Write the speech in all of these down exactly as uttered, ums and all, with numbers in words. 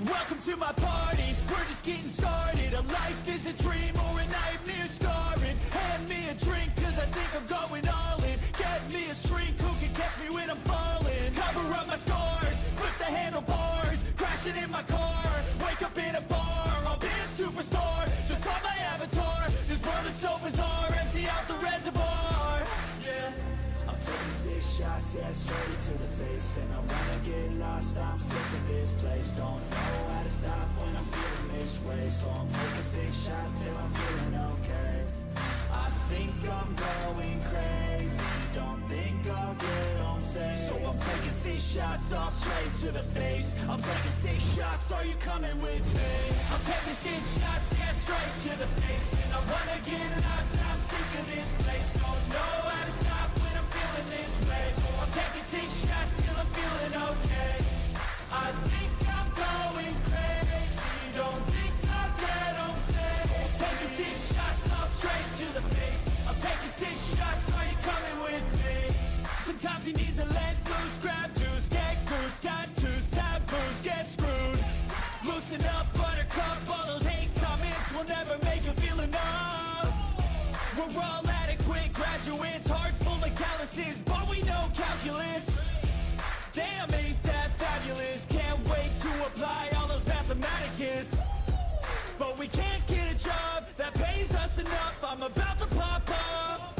Welcome to my party, we're just getting started. A life is a dream or a nightmare scarring. Hand me a drink cause I think I'm going all in. Get me a shrink who can catch me when I'm falling. Cover up my scars, flip the handlebars, crashing in my car, wake up in a bar. I'll be a superstar, just on my avatar. This world is so bizarre, empty out the reservoir. Yeah, I'm taking six shots, yeah, straight to the face. And I wanna get lost, I'm sick of this place. Don't know how to stop when I'm feeling this way. So I'm taking six shots till I'm feeling okay. I think I'm going crazy, don't think I'll get home safe. So I'm taking six shots all straight to the face. I'm taking six shots, are you coming with me? I'm taking six shots, yeah, straight to the face. And I wanna get lost, I'm sick of this place. Don't know how to stop when I'm feeling this way. So I'm taking six shots till I'm feeling okay. I think I'm going crazy, don't think I'll get home safe. So I'm taking six shots all straight to the face. I'm taking six shots, are you coming with me? Sometimes you need to let loose, grab juice, get goose, tattoos, taboos, get screwed. Loosen up, buttercup, all those hate comments will never make you feel enough. We're all adequate graduates, heart full of calluses, but we know calculus. Damn, ain't that fabulous? Can't wait to apply all those mathematicus. But we can't get a job that pays us enough. I'm about to pop off.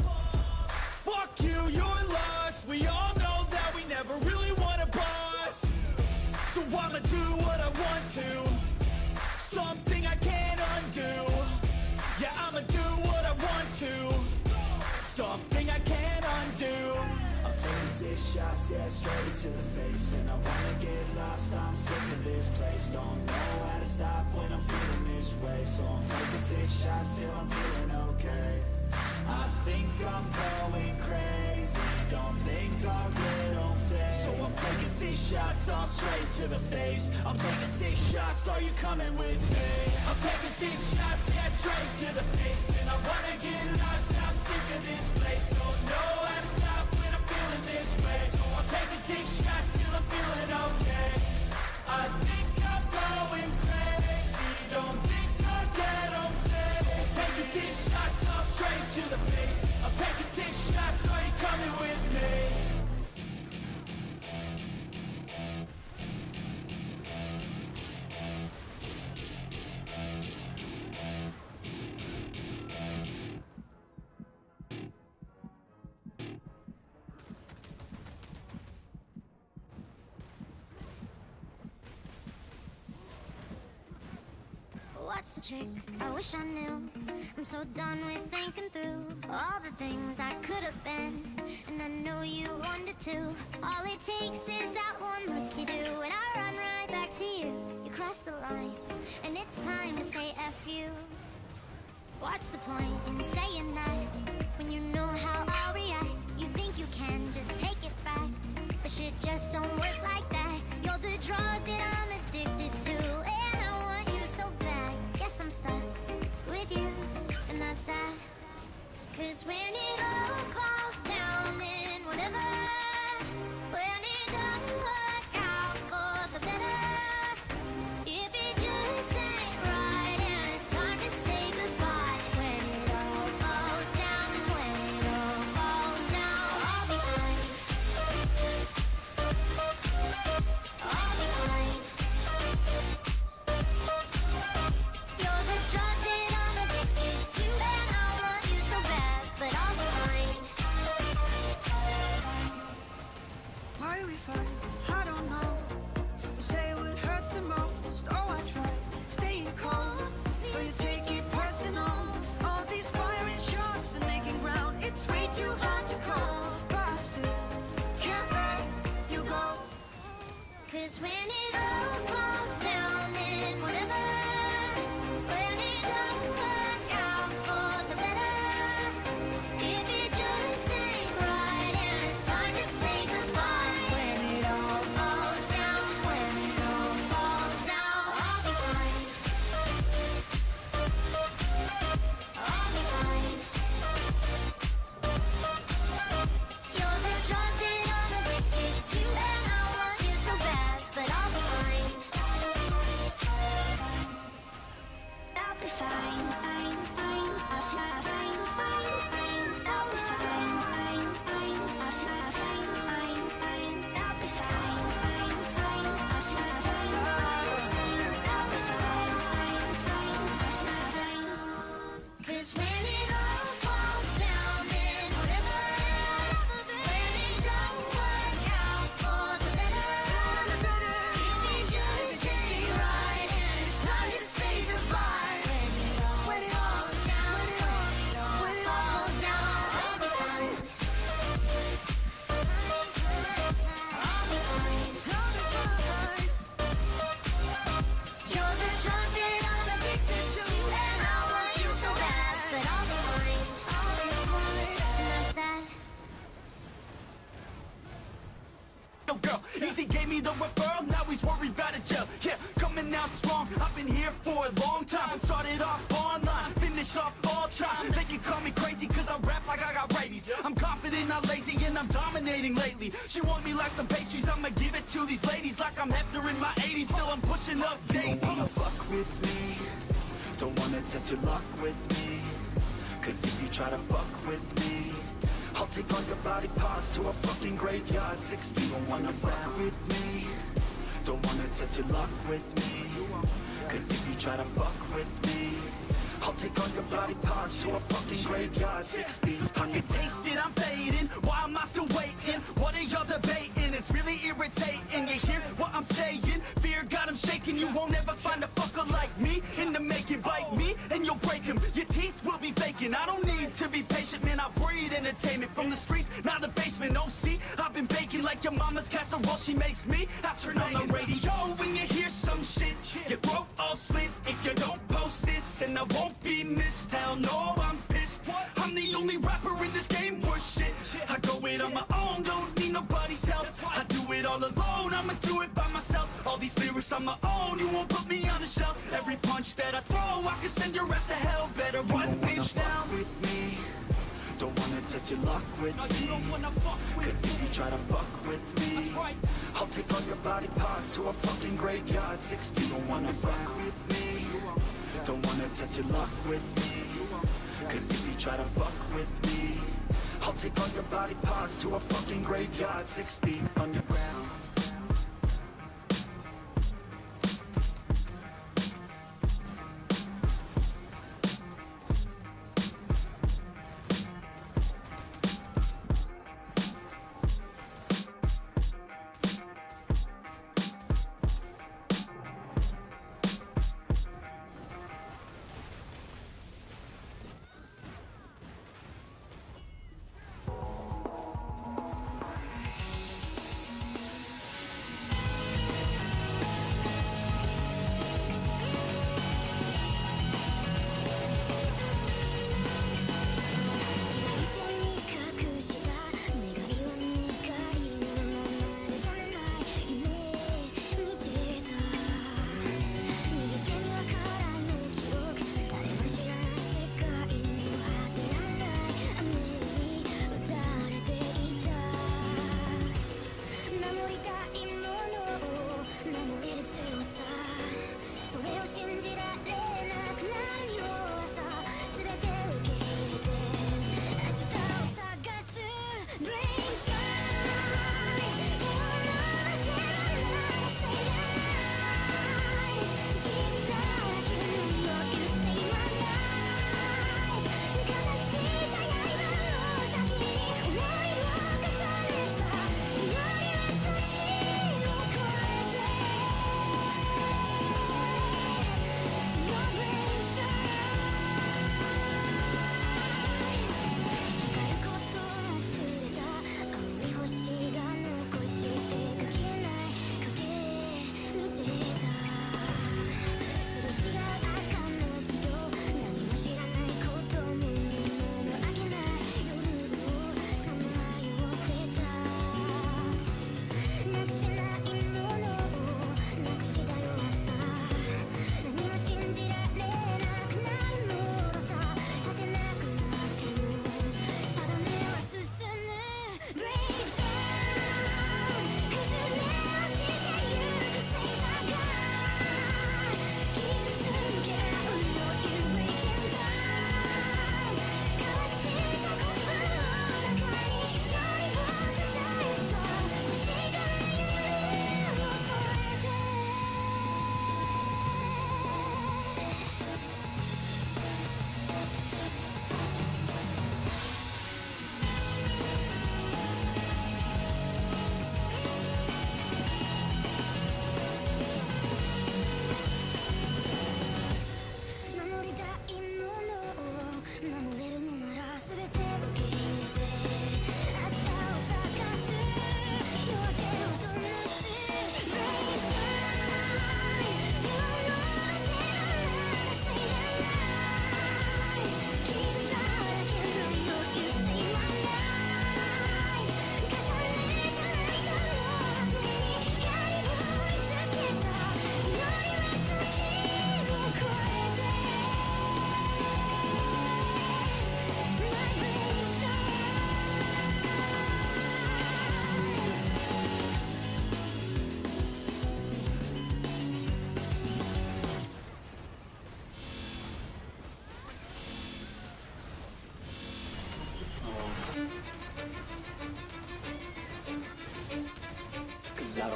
Fuck you, you're lost. We all know that we never really want a boss. So I'ma do what I want to, something I can't undo. Yeah, I'ma do what I want to, something I can't undo. I'm taking six shots, yeah, straight to the face. And I wanna get lost, I'm sick of this place. Don't know how to stop when I'm feeling this way. So I'm taking six shots till I'm feeling okay. I think I'm going crazy, don't think I'll get home safe. So I'm taking six shots all straight to the face. I'm taking six shots, are you coming with me? I'm taking six shots, yeah, straight to the face. And I wanna get lost, I'm sick of this place. Don't know how to stop when I'm feeling this way. So I'm taking six shots till I'm feeling okay. I think I'm going crazy, don't think I'll get home safe. So I'm taking six shots all straight to the face. I'm taking six shots, are you coming with me? What's the trick? I wish I knew. I'm so done with thinking through all the things I could have been, and I know you wanted to. All it takes is that one look you do, and I run right back to you. You cross the line, and it's time to say F you. What's the point in saying that when you know how I'll react? You think you can just take it back, but shit just don't work like that. You're the drug that I'm addicted to, and I want you so bad. Guess I'm stuck with you, and that's that. Cause when it all falls down, then whatever. When it doesn't work out for the better, if it just ain't right and it's time to say goodbye. When it all falls down, when it all falls down, I'll be fine. I'll be fine. You're the drug that I'm addicted to, and I want you so bad, but I'll be fine. Why we fight? I don't know. You say what hurts the most. Oh, I try staying calm, but you take it personal. All these firing shots and making ground, it's way too hard to call. But I still can't let you go. Cause when it all falls down, then whatever. When it don't work out for the better, if it just ain't right and it's time to say goodbye. When it all falls down, when it all falls down, I'll be fine. I'll be fine. You're the drug that I'm addicted to, and I want you so bad, but I'll be fine. the referral, now he's worried about a jail. Yeah, coming out strong, I've been here for a long time. Started off online, finish off all time. They can call me crazy cause I rap like I got rabies. I'm confident, not lazy, and I'm dominating lately. She want me like some pastries, I'ma give it to these ladies like I'm Hefner in my eighties. Still I'm pushing up daisies. Don't wanna fuck with me, don't wanna test your luck with me. Cause if you try to fuck with me, I'll take all your body parts to a fucking graveyard. Six feet, don't wanna fuck with me, don't wanna test your luck with me. Cause if you try to fuck with me, I'll take all your body parts to a fucking graveyard. Six feet. I can taste it, I'm fading. Why am I still waiting? What are y'all debating? It's really irritating. You hear what I'm saying? Fear got him shaking. You won't ever find a fucker like me in the making. Bite me and you'll break him. Your teeth will be vacant. I don't need to be patient, man. I breed entertainment from the streets, not the basement. Oh, see, I've been baking like your mama's casserole. She makes me. I turn on the radio when you hear some shit. Your throat all slit if you don't post this, and I won't be missed. Hell no, I'm pissed. I'm the only rapper in this game worth shit. I go it on my own, don't need nobody's help. I do it all alone, I'ma do it by myself. All these lyrics on my own, you won't put me on the shelf. Every punch that I throw, I can send your ass to hell. Better run, bitch, down with me, don't wanna test your luck with me. Cause if you try to fuck with me, I'll take all your body parts to a fucking graveyard. Six feet, don't wanna fuck with me, don't wanna test your luck with me. Cause if you try to fuck with me, I'll take all your body parts to a fucking graveyard. Six feet underground.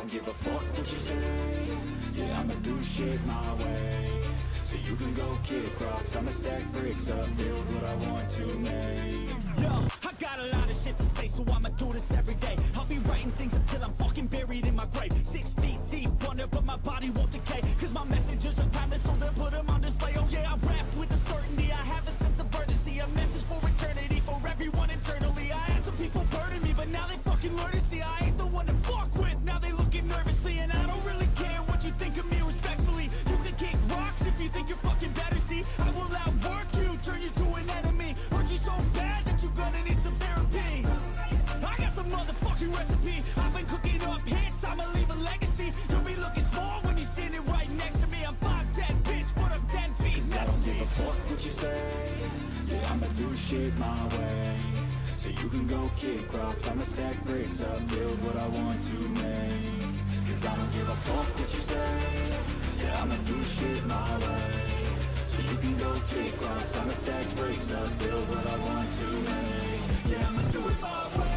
don't give a fuck what you say. Yeah, I'ma do shit my way. So you can go kick rocks, I'ma stack bricks up, build what I want to make. Yo, I got a lot of shit to say, so I'ma do this every day. I'll be writing things until I'm fucking buried in my grave. Six feet deep under, but my body won't decay. Cause my messages are timeless, so they'll put them on display. Oh yeah, I rap with a certainty, I have a sense of urgency. A message for eternity, for everyone internally. I had some people burning me, but now they fucking learn to see I ain't the one to fuck with, now they looking nervously. And I don't really care what you think of me respectfully. You can kick rocks if you think you're fucking better, see. I will outwork you, turn you to an enemy. Hurt you so bad that you're gonna need some therapy. I got the motherfucking recipe. I've been cooking up hits, I'ma leave a legacy. You'll be looking small when you're standing right next to me. I'm five ten, bitch, but I'm ten feet. Cause I don't give a fuck what you say. Yeah, I'ma do shit my way. So you can go kick rocks, I'ma stack bricks up, build what I want to make. Cause I don't give a fuck what you say. Yeah, I'ma do shit my way. So you can go kick rocks, I'ma stack bricks up, build what I want to make. Yeah, I'ma do it my way.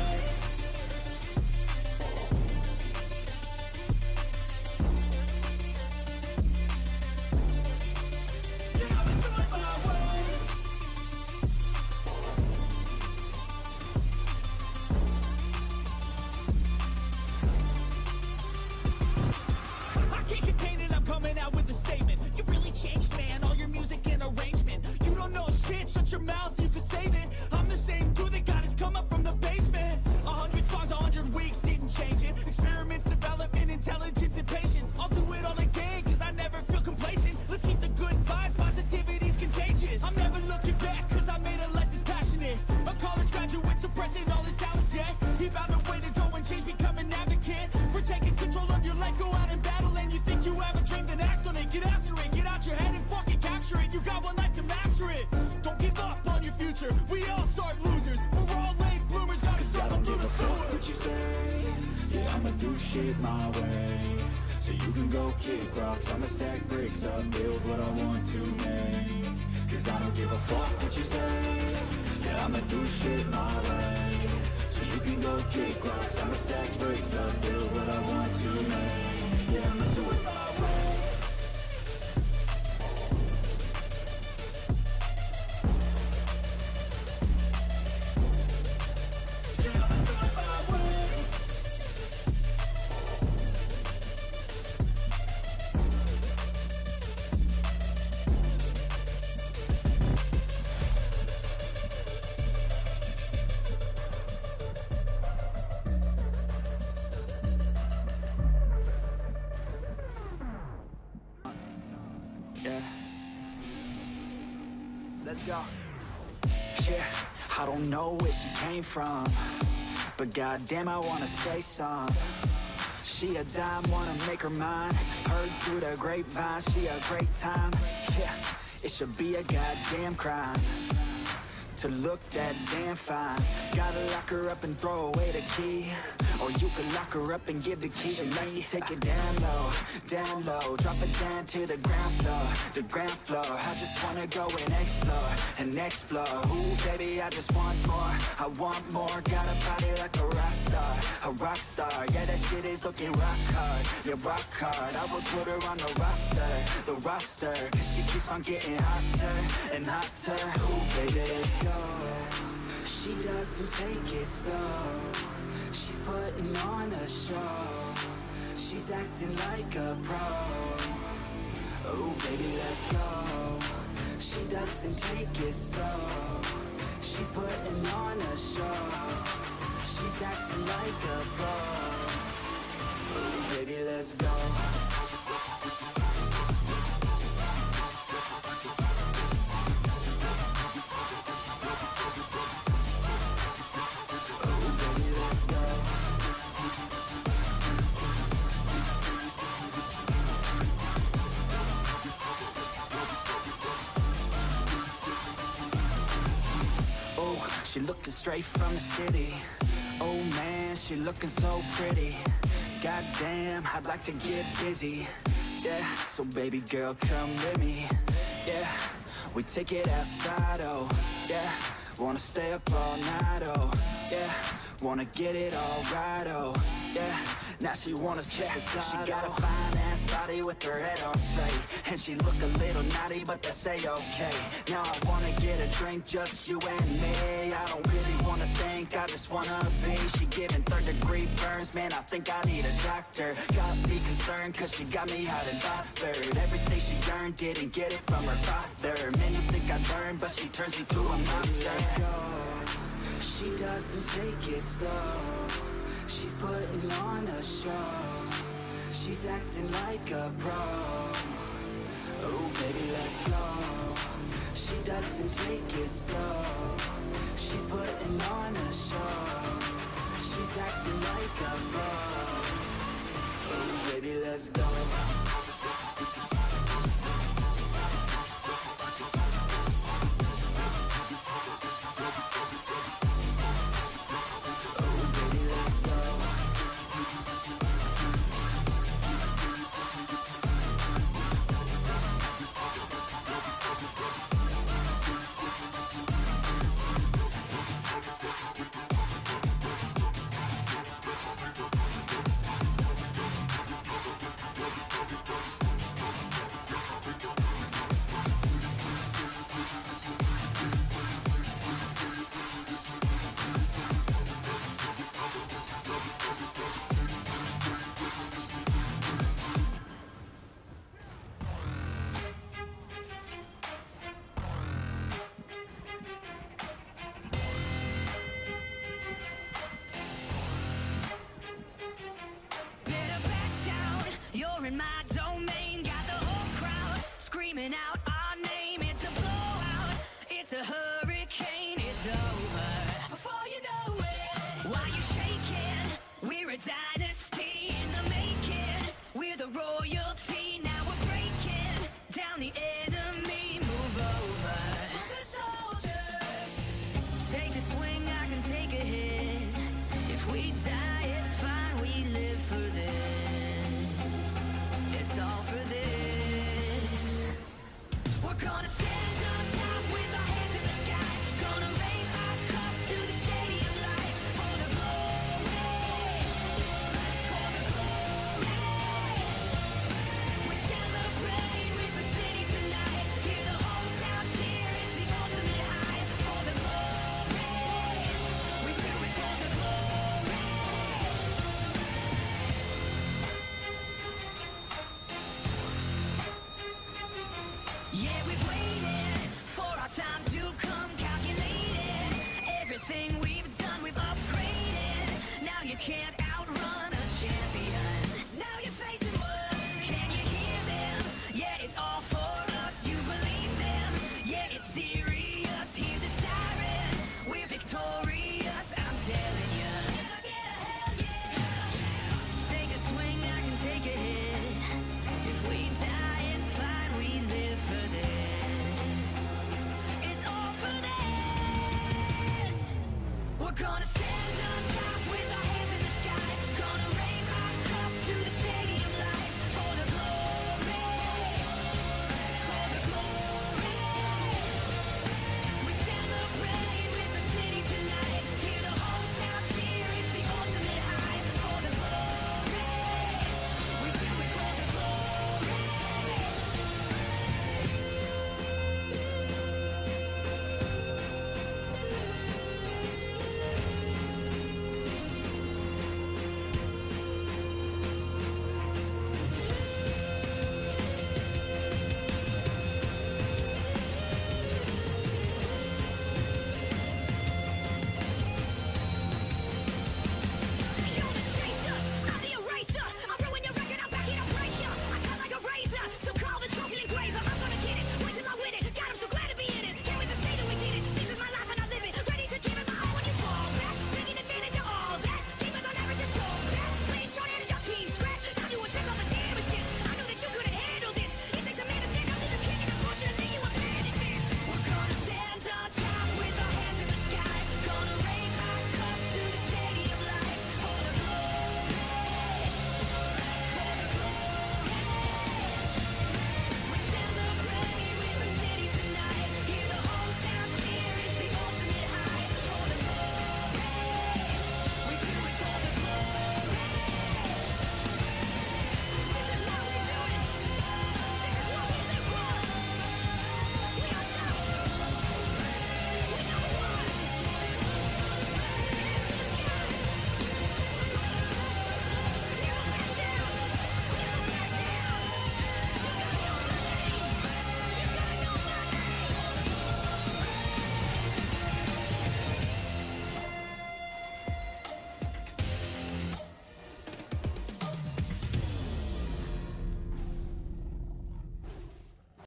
Yeah, I'ma do it my way. I can't contain it, I'm coming out with a statement. You really changed, man, all your music and arrangement. You don't know shit, shut your mouth, you can save it. I'm the same dude that got his come up from the basement. A hundred songs, a hundred weeks, didn't change it. Experiments, development, intelligence, and patience. I'll do it all again, cause I never feel complacent. Let's keep the good vibes, positivity's contagious. I'm never looking back, cause I made a life that's passionate. A college graduate suppressing all his talents, yeah. He found a way to go and change, become an advocate. For taking control of your life, go out and battle. And you think you have a dream, then act on it. Get after it, get out your head and fucking capture it. You got one life to master it. Don't give up on your future, we all start losers. We're all late bloomers, gotta Cause I struggle don't through give the a fuck sewer. what you say. Yeah, I'ma do shit my way. So you can go kick rocks, I'ma stack bricks up, build what I want to make. Cause I don't give a fuck what you say. Yeah, I'ma do shit my way. So you can go kick rocks, I'ma stack bricks up, build what I want to make. Yeah, I'ma do it my way. Yeah, I'ma do it my way. Yeah. Let's go. Yeah, I don't know where she came from, but goddamn, I wanna say some. She a dime, wanna make her mine. Heard through the grapevine, she a great time. Yeah, it should be a goddamn crime to look that damn fine. Gotta lock her up and throw away the key, or you could lock her up and give the key to me. Take it down low, down low, drop it down to the ground floor, the ground floor. I just wanna go and explore, and explore. Ooh, baby, I just want more, I want more. Got a body like a rock star, a rock star. Yeah, that shit is looking rock hard, yeah, rock hard. I would put her on the roster, the roster, cause she keeps on getting hotter and hotter. Ooh, baby, let's go. She doesn't take it slow, she's putting on a show. She's acting like a pro. Oh, baby, let's go. She doesn't take it slow, she's putting on a show. She's acting like a pro. Oh, baby, let's go. She looking straight from the city. Oh man, she looking so pretty. Goddamn, I'd like to get busy. Yeah, so baby girl, come with me. Yeah, we take it outside, oh yeah. Wanna stay up all night, oh yeah. Wanna get it all right, oh yeah. now she wanna step aside. She got a fine ass body with her head on straight, and she look a little naughty, but they say okay. Now I wanna get a drink, just you and me. I don't really wanna think, I just wanna be. She giving third degree burns, man, I think I need a doctor. Got me concerned, cause she got me hot and bothered. Everything she earned, didn't get it from her father. Man, you think I learned, but she turns me to a monster. Let's go. She doesn't take it slow, she's putting on a show. She's acting like a pro. Oh baby, let's go. She doesn't take it slow, she's putting on a show. She's acting like a pro. Oh baby, let's go. In my domain, got the whole crowd screaming out our name. It's a blowout, it's a hurricane, it's over before you know it. While you shaking, we're a dynasty in the making. We're the royalty, now we're breaking down the enemy. Move over, the soldiers. Take a swing, I can take a hit. If we die, it's fine, we live for this. It's all for this. We're gonna